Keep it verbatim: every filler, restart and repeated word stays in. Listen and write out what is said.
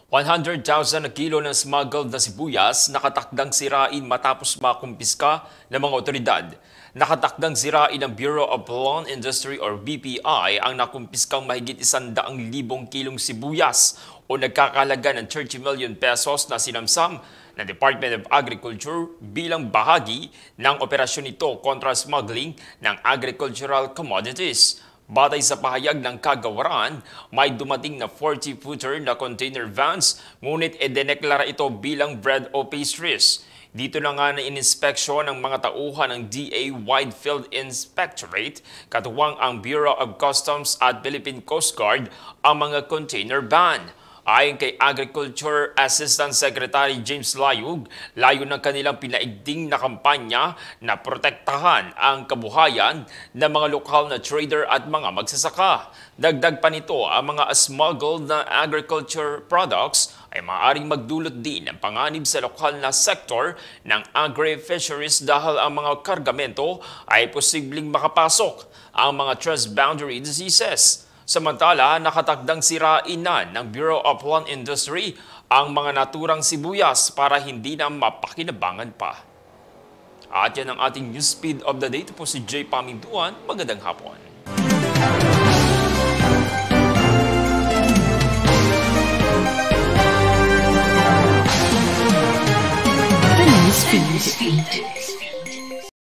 one hundred thousand na kilo ng smuggled na sibuyas nakatakdang sirain matapos makumpiska ng mga otoridad. Nakatakdang sirain ng Bureau of Lawn Industry or B P I ang nakumpiskang mahigit isandaang libong kilong sibuyas o nagkakalaga ng thirty million pesos na sinamsam ng Department of Agriculture bilang bahagi ng operasyon nito kontra smuggling ng agricultural commodities. Batay sa pahayag ng kagawaran, may dumating na forty-footer na container vans, ngunit idineklara ito bilang bread o pastries. Dito na nga na ininspeksyon ng mga tauhan ng D A Wide Field Inspectorate, katuwang ang Bureau of Customs at Philippine Coast Guard ang mga container van. Ayon kay Agriculture Assistant Secretary James Layug, layo ng kanilang pinaigting na kampanya na protektahan ang kabuhayan ng mga lokal na trader at mga magsasaka. Dagdag pa nito, ang mga smuggled na agriculture products ay maaaring magdulot din ng panganib sa lokal na sektor ng agri-fisheries dahil ang mga kargamento ay posibleng makapasok ang mga transboundary diseases. Samantala, nakatakdang sirain na ng Bureau of Lawn Industry ang mga naturang sibuyas para hindi na mapakinabangan pa. At yan ang ating news speed of the day. Ito po si Jay Pamintuan. Magandang hapon. The news feed.